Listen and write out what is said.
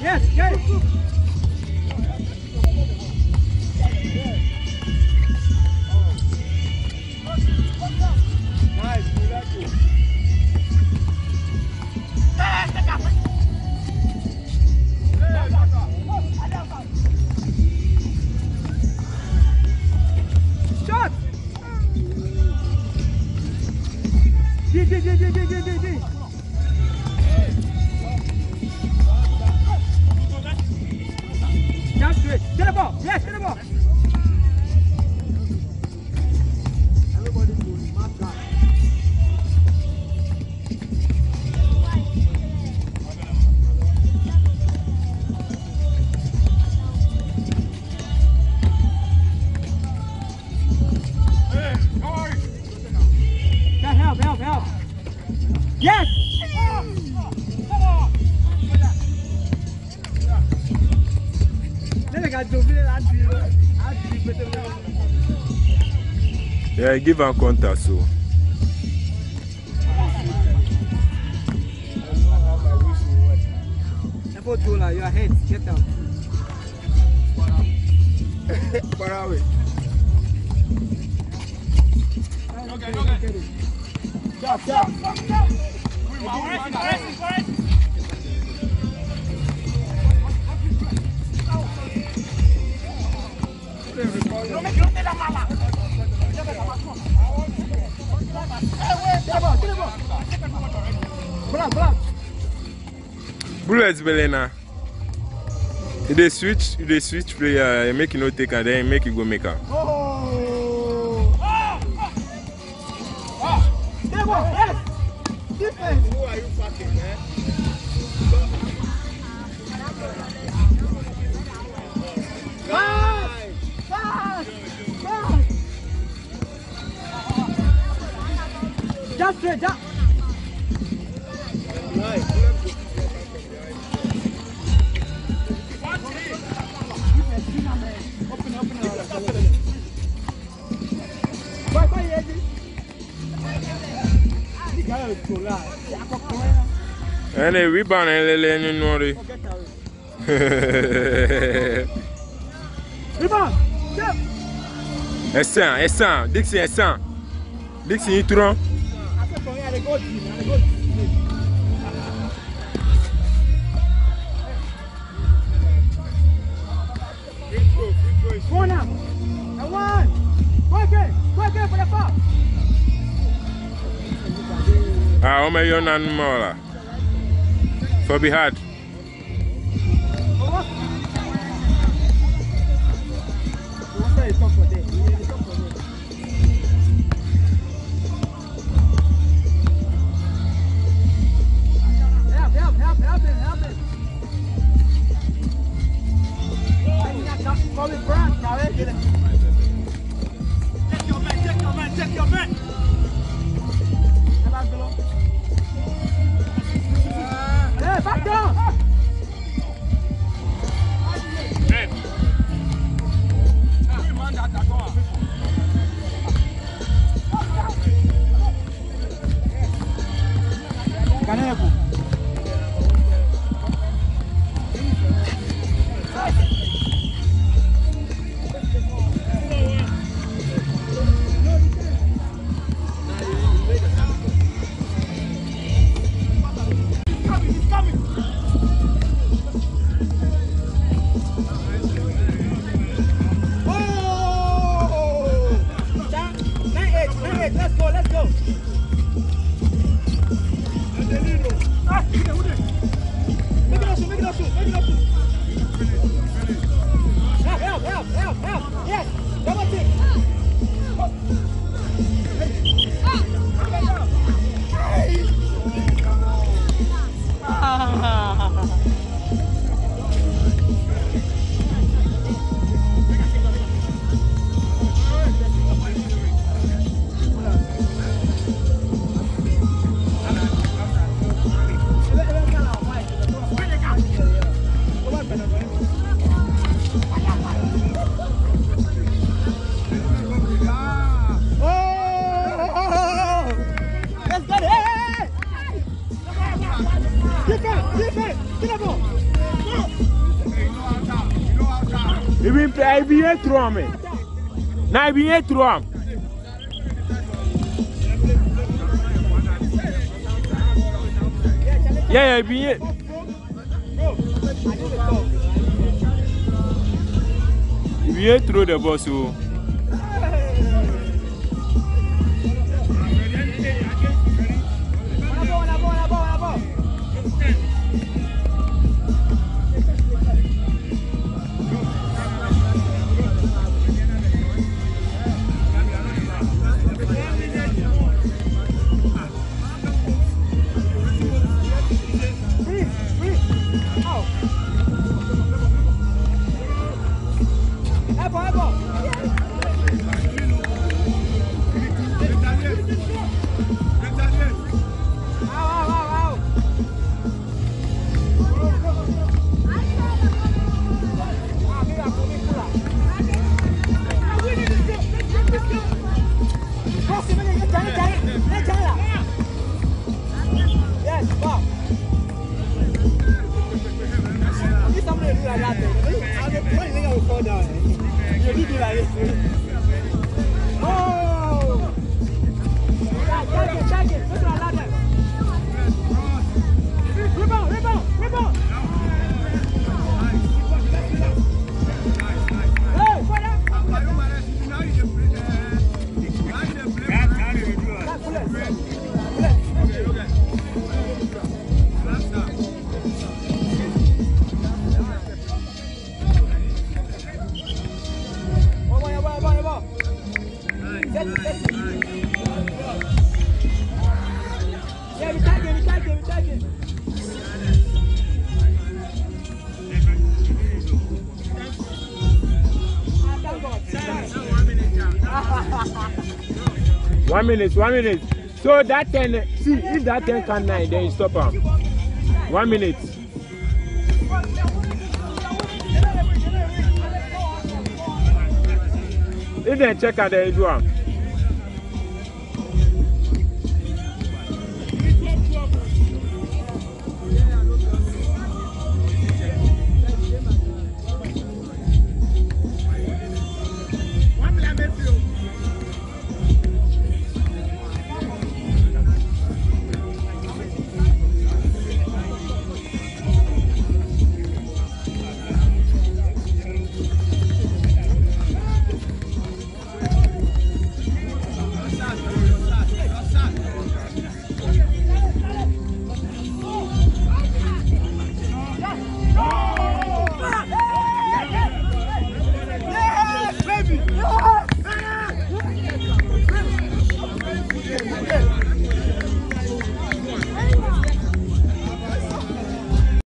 Yes, yes. Nice, shot! D. Jump to it. Get the ball. Yes, get the ball. Everybody to mark that. Help. Yes! Yeah, give her contact so. Never told her your head, get out. Far away. Okay. Stop. Bullets, Belena. They switch player, you make you no take and then make you go make her. Yes! Defense! Who are you fucking, man? Pass! Just straight, just. Nice. And a rebound and Lele Nori. Rebound! Essan, Dixie, you throw. Corner! And one! Quick for the foul! Ah, my young and more. For be hard. Help him. Call it Brad, now get it. Check your man. Hey, back down! He been here through me. Now he been here through him. Yeah, he been here. He been here through the ball, so. One minute. So that 10, see, if that 10 can 9, then you stop him. 1 minute. If they check out, then you do him.